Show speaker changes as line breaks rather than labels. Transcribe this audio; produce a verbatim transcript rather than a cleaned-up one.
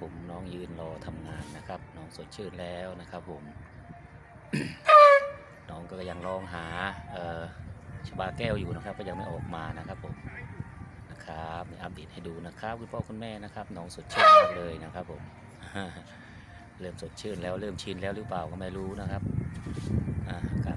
ผมน้องยืนรอทำงานนะครับน้องสดชื่นแล้วนะครับผม น้องก็ยังร้องหาชบาแก้วอยู่นะครับก็ยังไม่ออกมานะครับผมนะครับนี่อัปเดตให้ดูนะครับคุณพ่อคุณแม่นะครับน้องสดชื่นมากเลยนะครับผม เริ่มสดชื่นแล้วเริ่มชินแล้วหรือเปล่าก็ไม่รู้นะครับอากาศ